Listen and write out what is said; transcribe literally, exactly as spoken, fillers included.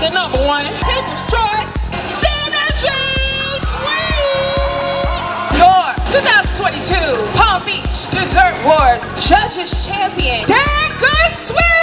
the number one People's Choice Synergy Suite. Your twenty twenty-two Palm Beach Dessert Wars Judges Champion. Damn Good Sweet.